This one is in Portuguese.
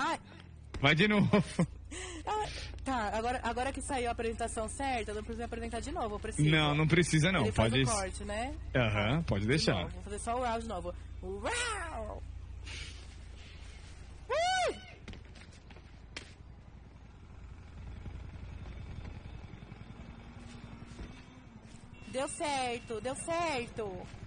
Ai! Vai de novo. Ah, tá, agora que saiu a apresentação certa, eu não preciso apresentar de novo, eu preciso. Não precisa não. Ele Pode. faz o corte, né? Aham, pode deixar. Vou fazer só o round de novo. Uau! Deu certo, deu certo.